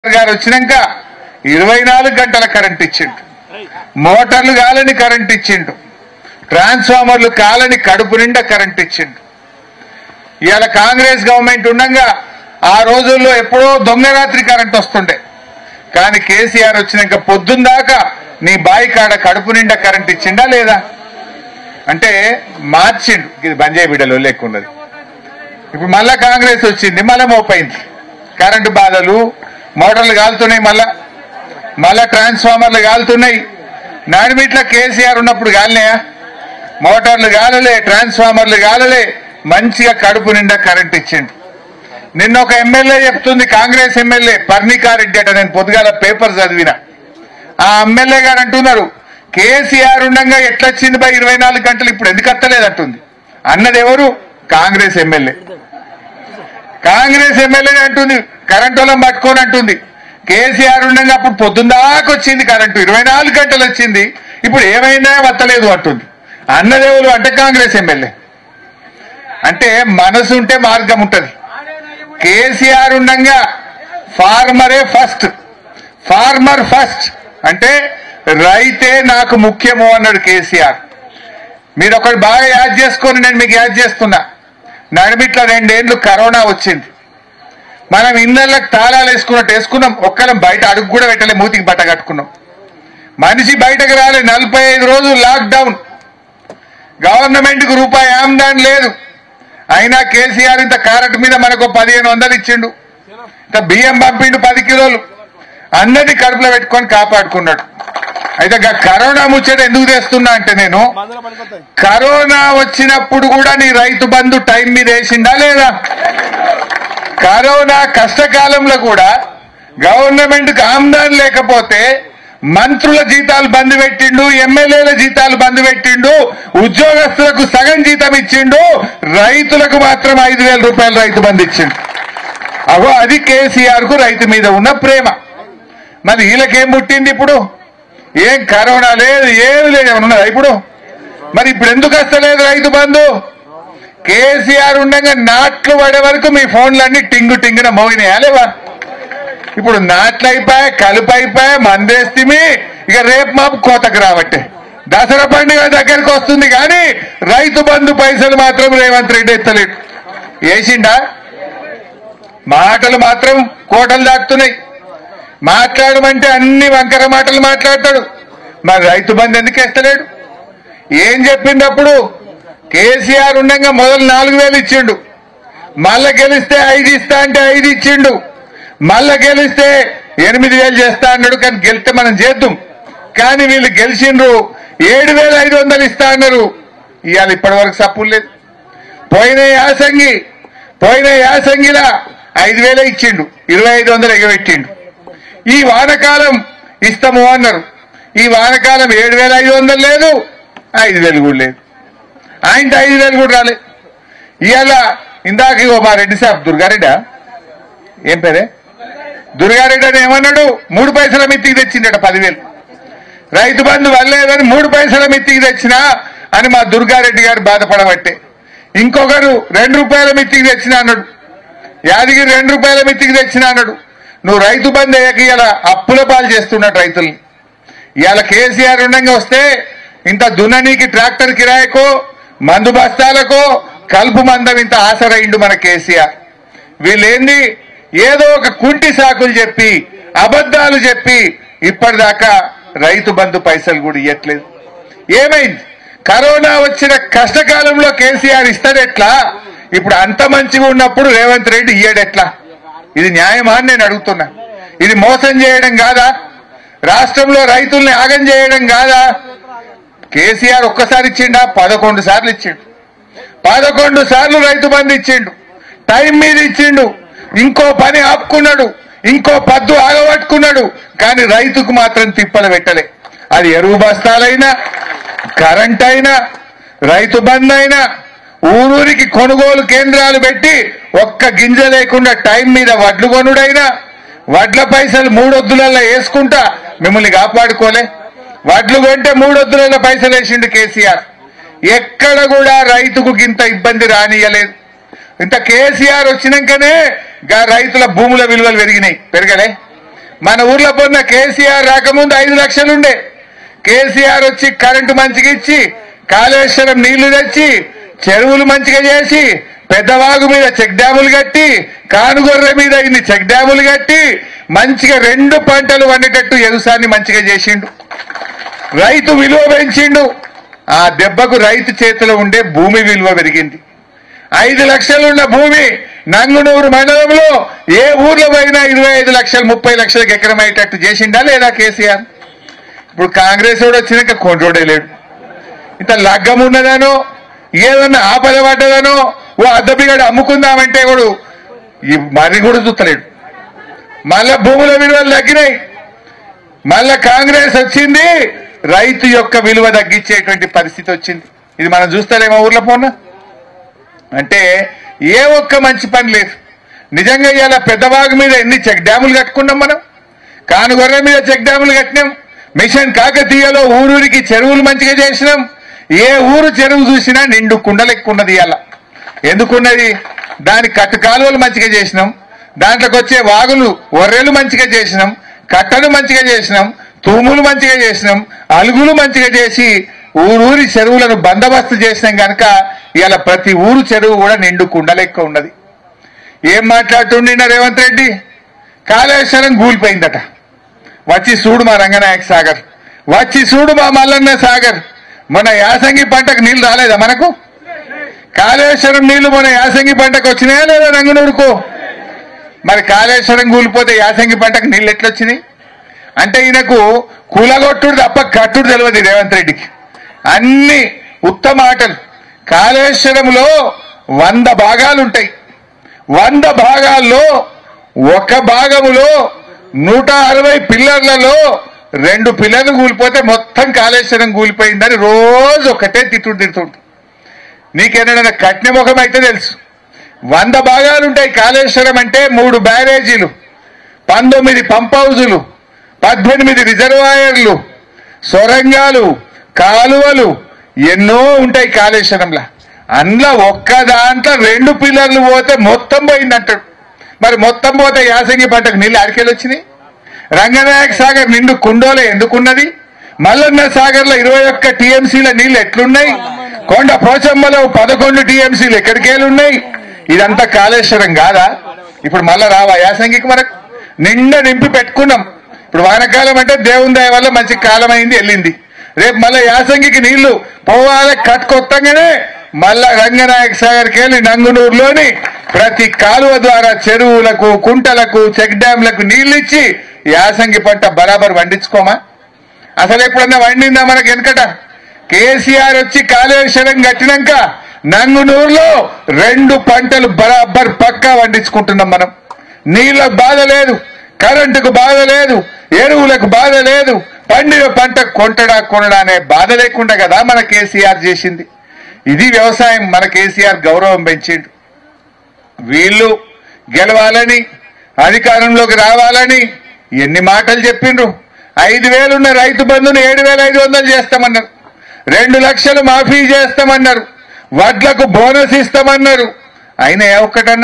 గారు వచ్చినాక 24 గంటల కరెంట్ ఇచ్చిండు, మోటార్లు కాలని కరెంట్ ఇచ్చిండు, ట్రాన్స్ఫార్మర్లు కాలని కడుపు నిండా కరెంట్ ఇచ్చిండు. ఇవాళ కాంగ్రెస్ గవర్నమెంట్ ఉండగా ఆ రోజుల్లో ఎప్పుడో దొంగ రాత్రి కరెంట్ వస్తుండే, కానీ కేసీఆర్ వచ్చినాక పొద్దున్న దాకా నీ బాయి కాడ కడుపు నిండా కరెంట్ ఇచ్చిండా లేదా అంటే మార్చిండు. ఇది బంజాయి బిడ్డలో లేకున్నది. ఇప్పుడు మళ్ళా కాంగ్రెస్ వచ్చింది, మళ్ళా మోపైంది. కరెంటు బాధలు, మోటార్లు కాలుతున్నాయి, మళ్ళా ట్రాన్స్ఫార్మర్లు కాలుతున్నాయి. నాడిమిట్ల కేసీఆర్ ఉన్నప్పుడు కాలినాయా? మోటార్లు కాలలే, ట్రాన్స్ఫార్మర్లు కాలలే, మంచిగా కడుపు నిండా కరెంట్ ఇచ్చిండు. నిన్న ఒక ఎమ్మెల్యే చెప్తుంది, కాంగ్రెస్ ఎమ్మెల్యే పర్ణికారెడ్డి అట, నేను పొద్దుగాల పేపర్ చదివిన. ఆ ఎమ్మెల్యే గారు అంటున్నారు కేసీఆర్ ఉండగా ఎట్లొచ్చింది 24 గంటలు, ఇప్పుడు ఎందుకు వస్తలేదంటుంది. అన్నది ఎవరు? Congress MLA. కాంగ్రెస్ ఎమ్మెల్యే అంటుంది కరెంటు వాళ్ళని పట్టుకొని అంటుంది కేసీఆర్ ఉండగా అప్పుడు పొద్దున్నాక వచ్చింది కరెంటు, 24 గంటలు వచ్చింది, ఇప్పుడు ఏమైందా వత్తలేదు అంటుంది. అన్నదేవులు అంటే కాంగ్రెస్ ఎమ్మెల్యే. అంటే మనసు ఉంటే మార్గం ఉంటది. కేసీఆర్ ఉండగా ఫార్మరే ఫస్ట్, ఫార్మర్ ఫస్ట్ అంటే రైతే నాకు ముఖ్యము అన్నాడు కేసీఆర్. మీరు ఒకటి బాగా యాద్ చేసుకొని నేను మీకు యాద్ చేస్తున్నా. నడిమిట్ల 2 ఏళ్ళు కరోనా వచ్చింది. మనం ఇళ్ళకి తాళాలు వేసుకున్నాం, ఒక్కరం బయట అడుగు కూడా పెట్టలే, మూతికి బట్ట కట్టుకున్నాం. మనిషి బయటకు రాలే. 45 రోజులు లాక్డౌన్. గవర్నమెంట్కు రూపాయి ఆమ్దాన్ లేదు. అయినా కేసీఆర్ ఇంత కారెట్ మీద మనకు 1500 ఇచ్చిండు, ఇంత బియ్యం పంపిండు 10 కిలోలు, అందరినీ కడుపులో పెట్టుకొని కాపాడుకున్నాడు. అయితే కరోనా ముచ్చట ఎందుకు తెస్తున్నా అంటే, నేను కరోనా వచ్చినప్పుడు కూడా నీ రైతు బంధు టైం మీద వేసిండా లేదా? కరోనా కష్టకాలంలో కూడా గవర్నమెంట్కి ఆమ్దాన్ లేకపోతే మంత్రుల జీతాలు బంద్ పెట్టిండు, ఎమ్మెల్యేల జీతాలు బంద్ పెట్టిండు, ఉద్యోగస్తులకు సగం జీతం ఇచ్చిండు, రైతులకు మాత్రం 5000 రూపాయలు రైతు బంధు ఇచ్చిండు. అగో అది కేసీఆర్ కు రైతు మీద ఉన్న ప్రేమ. మరి వీళ్ళకేం పుట్టింది ఇప్పుడు? ఏం కరోనా లేదు, ఏమి లేదు, ఏమన్నా ఇప్పుడు? మరి ఇప్పుడు ఎందుకు వస్తలేదు రైతు బంధు? కేసీఆర్ ఉండగా నాట్లు పడే వరకు మీ ఫోన్లన్నీ టింగు టింగున మోగినాయా లేవా? ఇప్పుడు నాట్లు అయిపోయా, కలుపు అయిపోయా, మందేస్తిమి. ఇక రేపు మాపు కోతకు రాబట్టే దసరా పండుగ దగ్గరికి వస్తుంది, కానీ రైతు బంధు పైసలు మాత్రం రేవంత్ రెడ్డి ఎత్తలేడు. వేసిండా? మాటలు మాత్రం కోటలు దాటుతున్నాయి. మాట్లాడమంటే అన్ని వంకర మాటలు మాట్లాడతాడు. మరి రైతు బంధు ఎందుకు వేస్తలేడు? ఏం చెప్పింది అప్పుడు? కేసీఆర్ ఉండగా మొదలు 4000 ఇచ్చిండు, మళ్ళా గెలిస్తే 5 ఇస్తా అంటే 5 ఇచ్చిండు, మళ్ళా గెలిస్తే 8000 చేస్తా అన్నాడు. కానీ గెలిస్తే మనం చేద్దాం, కానీ వీళ్ళు గెలిచిండ్రు 7500 ఇస్తా అన్నారు. ఇవాళ ఇప్పటి వరకు సప్పులు లేదు. పోయిన యాసంగిలా 5000 ఇచ్చిండు, 2500 ఎగబెట్టిండు. ఈ వానకాలం ఇస్తాము అన్నారు. ఈ వానకాలం 7500 లేదు, 5000 కూడా లేదు. ఆయనతో 5000 కూడా రాలే. ఇవాళ ఇందాక మా రెడ్డి సాబ్ దుర్గారెడ్డా, ఏం పేరే, దుర్గారెడ్డి అని ఏమన్నాడు? 3 పైసల మిత్తికి తెచ్చిండట 10,000. రైతు బంధు వల్లేదని 3 పైసల మిత్తికి తెచ్చినా అని మా దుర్గారెడ్డి గారు బాధపడబట్టే. ఇంకొకరు 2 రూపాయల మిత్తికి తెచ్చినా అన్నాడు. యాదగిరి 2 రూపాయల మిత్తికి తెచ్చినా అన్నాడు. నువ్వు రైతు బంధు అయ్యాక ఇలా అప్పుల పాలు చేస్తున్నట్టు రైతుల్ని. ఇవాళ కేసీఆర్ ఉండగా వస్తే ఇంత దున్ననీకి ట్రాక్టర్ కిరాయికో, మందు బస్తాలకో, కలుపు మందం ఇంత ఆసరైండు మన కేసీఆర్. వీళ్ళేంది ఏదో ఒక కుంటి సాకులు చెప్పి, అబద్ధాలు చెప్పి ఇప్పటిదాకా రైతు బంధు పైసలు కూడా ఇవ్వట్లేదు. ఏమైంది? కరోనా వచ్చిన కష్టకాలంలో కేసీఆర్ ఇస్తాడెట్లా? ఇప్పుడు అంత మంచిగా ఉన్నప్పుడు రేవంత్ రెడ్డి ఇయ్యడెట్లా? ఇది న్యాయమా అని నేను అడుగుతున్నా. ఇది మోసం చేయడం కాదా? రాష్ట్రంలో రైతుల్ని ఆగం చేయడం కాదా? కేసీఆర్ ఒక్కసారి ఇచ్చిండా? 11 సార్లు ఇచ్చిండు. 11 సార్లు రైతు బంధు ఇచ్చిండు, టైం మీద ఇచ్చిండు. ఇంకో పని ఆపుకున్నాడు, ఇంకో పద్దు ఆగబట్టుకున్నాడు, కానీ రైతుకు మాత్రం తిప్పలు పెట్టలే. అది ఎరువు బస్తాలైనా, కరెంట్ అయినా, రైతు బంధు అయినా, ఊరూరికి కొనుగోలు కేంద్రాలు పెట్టి ఒక్క గింజ లేకుండా టైం మీద వడ్లు కొనుడైనా, వడ్ల పైసలు 3 వద్దులలో వేసుకుంటా మిమ్మల్ని కాపాడుకోలే. వడ్లు కొంటే 3 వద్దులలో పైసలు వేసిండు కేసీఆర్. ఎక్కడ కూడా రైతుకు ఇంత ఇబ్బంది రానియలేదు. ఇంత కేసీఆర్ వచ్చినాకనే రైతుల భూముల విలువలు పెరిగినాయి. పెరగలే? మన ఊర్లో పొన్న కేసీఆర్ రాకముందు 5 లక్షలుండే. కేసీఆర్ వచ్చి కరెంటు మంచిగా ఇచ్చి, కాళేశ్వరం నీళ్లు తెచ్చి, చెరువులు మంచిగా చేసి, పెద్దవాగు మీద చెక్ డ్యాములు కట్టి, కానుగొర్రె మీద ఇన్ని చెక్ డ్యాములు కట్టి, మంచిగా 2 పంటలు వండేటట్టు వ్యవసాయాన్ని మంచిగా చేసిండు. రైతు విలువ పెంచిండు. ఆ దెబ్బకు రైతు చేతిలో ఉండే భూమి విలువ పెరిగింది. 5 లక్షలున్న భూమి నంగునూరు మండలంలో ఏ ఊర్లో పోయినా 25 లక్షలు 30 లక్షలకు ఎకరం అయ్యేటట్టు చేసిండా లేదా కేసీఆర్? ఇప్పుడు కాంగ్రెస్ వాడు వచ్చినాక కొండ్రోడే లేడు. ఇంత లగ్గం ఉన్నదనో ఏదన్నా ఆపద పడ్డదనో ఓ అద్దపిగడు అమ్ముకుందామంటే కూడా మరి కూడా చూస్తలేడు. మళ్ళా భూముల విలువలు తగ్గినాయి. మళ్ళా కాంగ్రెస్ వచ్చింది, రైతు యొక్క విలువ తగ్గించేటువంటి పరిస్థితి వచ్చింది. ఇది మనం చూస్తలేమో ఊర్లో పోనా అంటే ఏ ఒక్క మంచి పని లేదు. నిజంగా ఇవాళ పెద్దవాగు మీద ఎన్ని చెక్ డ్యాములు కట్టుకున్నాం మనం, కానుగొర్రె మీద చెక్ డ్యాములు కట్టినాం, మిషన్ కాకతీయలో ఊరూరికి చెరువులు మంచిగా చేసినాం. ఏ ఊరు చెరువు చూసినా నిండు కుండలెక్కున్నది. ఇవాళ ఎందుకున్నది? దాని కట్టు కాలువలు మంచిగా చేసినాం, దాంట్లోకి వచ్చే వాగులు ఒర్రెలు మంచిగా చేసినాం, కట్టలు మంచిగా చేసినాం, తూములు మంచిగా చేసినాం, అలుగులు మంచిగా చేసి ఊరూరి చెరువులను బందోబస్తు చేసినాం కనుక ఇవాళ ప్రతి ఊరు చెరువు కూడా నిండు కుండలెక్క ఉన్నది. ఏం మాట్లాడుతుండిన రేవంత్ రెడ్డి? కాళేశ్వరం కూలిపోయిందట. వచ్చి చూడు మా రంగనాయక సాగర్, వచ్చి చూడు మా మల్లన్న సాగర్. మన యాసంగి పంటకు నీళ్లు రాలేదా మనకు? కాళేశ్వరం నీళ్లు మన యాసంగి పంటకు వచ్చినాయా లేదా రంగనూరుకు? మరి కాళేశ్వరం కూలిపోతే యాసంగి పంటకు నీళ్ళు ఎట్లొచ్చినాయి? అంటే ఈయనకు కూలగొట్టుడు తప్ప కట్టుడు తెలియదు రేవంత్ రెడ్డికి. అన్ని ఉత్తమ ఆటలు. కాళేశ్వరంలో 100 భాగాలుంటాయి. 100 భాగాల్లో ఒక భాగములో 160 పిల్లర్లలో 2 పిల్లర్లు కూలిపోతే మొత్తం కాళేశ్వరం కూలిపోయిందని రోజు ఒకటే తిట్టుంటుంది. నీకేనా కట్న ముఖం అయితే తెలుసు. 100 భాగాలుంటాయి కాళేశ్వరం అంటే. 3 బ్యారేజీలు, 19 పంప్ హౌజులు, 18 రిజర్వాయర్లు, సొరంగాలు, కాలువలు ఎన్నో ఉంటాయి కాళేశ్వరంలో. అందులో ఒక్క దాంట్లో 2 పిల్లర్లు పోతే మొత్తం పోయిందంటాడు. మరి మొత్తం పోతే యాసంగి పంటకు నీళ్ళు అడికెళ్ళి వచ్చినాయి. రంగనాయక సాగర్ నిండు కుండోలే ఎందుకున్నది? మల్లన్న సాగర్ లో 21 టీఎంసీల నీళ్లు ఎట్లున్నాయి? కొండ పోచమ్మలో 11 టీఎంసీలు ఎక్కడికెళ్ళున్నాయి? ఇదంతా కాళేశ్వరం కాదా? ఇప్పుడు మళ్ళా రావా యాసంగికి? మనకు నిండా నింపి పెట్టుకున్నాం. ఇప్పుడు వానకాలం అంటే దేవుని దయ వల్ల మంచి కాలం అయింది, వెళ్ళింది. రేపు మళ్ళా యాసంగికి నీళ్లు పోవాలి కట్టుకొత్తగానే మళ్ళా రంగనాయక సాగర్కి వెళ్ళి నంగునూరులోని ప్రతి కాలువ ద్వారా చెరువులకు, కుంటలకు, చెక్ డ్యాంలకు నీళ్లు ఇచ్చి యాసంగి పంట బరాబర్ వండించుకోమా? అసలు ఎప్పుడన్నా వండిందా మనకి? వెనకట కేసీఆర్ వచ్చి కాళేశ్వరం కట్టినాక నంగునూరులో 2 పంటలు బరాబర్ పక్కా వండించుకుంటున్నాం మనం. నీళ్ళకు బాధ లేదు, కరెంటుకు బాధ లేదు, ఎరువులకు బాధ లేదు, పండిన పంట కొనడా అనే బాధ లేకుండా కదా మన కేసీఆర్ చేసింది. ఇది వ్యవసాయం. మన కేసీఆర్ గౌరవం పెంచిండు. వీళ్ళు గెలవాలని, అధికారంలోకి రావాలని ఎన్ని మాటలు చెప్పిండ్రు. 5,000 ఉన్న రైతు బంధును 7,500 చేస్తామన్నారు. 2 లక్షలు మాఫీ చేస్తామన్నారు. వడ్లకు బోనస్ ఇస్తామన్నారు. అయినా ఏ ఒక్కటన్నా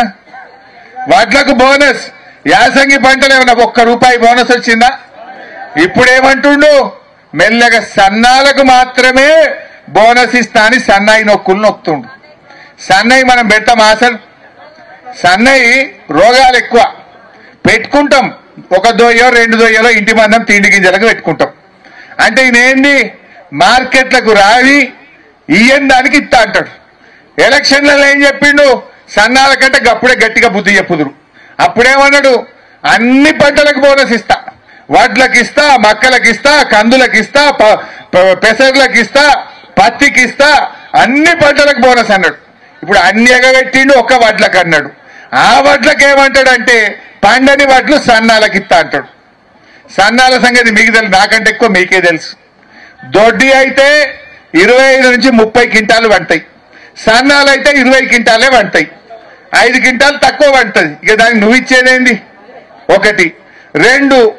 వడ్లకు బోనస్? యాసంగి పంటలు ఏమన్నా 1 రూపాయి బోనస్ వచ్చిందా? ఇప్పుడేమంటుండు? మెల్లగా సన్నాలకు మాత్రమే బోనస్ ఇస్తా అని సన్నాయి నొక్కులు నొక్కుతుండు. సన్నాయి మనం పెడతాం అసలు? సన్నాయి రోగాలు ఎక్కువ పెట్టుకుంటాం. 1 దొయ్యో 2 దొయ్యలో ఇంటి మందం తిండి గింజలకు పెట్టుకుంటాం. అంటే ఈయనేంది? మార్కెట్లకు రావి ఇయ్యని దానికి ఇస్తా అంటాడు. ఎలక్షన్లలో ఏం చెప్పిండు? సన్నాల కంటే అప్పుడే గట్టిగా బుద్ధి చెప్పుదురు. అప్పుడేమన్నాడు? అన్ని పంటలకు బోనస్ ఇస్తా, వడ్లకు ఇస్తా, మక్కలకు ఇస్తా, కందులకు ఇస్తా, పెసర్లకు ఇస్తా, పత్తికి ఇస్తా, అన్ని పంటలకు బోనస్ అన్నాడు. ఇప్పుడు అన్ని ఎగబెట్టిండు, ఒక్క వడ్లకు అన్నాడు. ఆ వడ్లకు ఏమంటాడంటే పండని వడ్లు సన్నాలకు ఇస్తా అంటాడు. సన్నాల సంగతి మీకు తెలుసు, నాకంటే ఎక్కువ మీకే తెలుసు. దొడ్డి అయితే 25 నుంచి 30 క్వింటాలు వంటాయి. సన్నాలు అయితే 20 క్వింటాలే వంటాయి. 5 క్వింటాలు తక్కువ వంటది. ఇక దానికి నువ్వు ఇచ్చేదేంది? 1, 2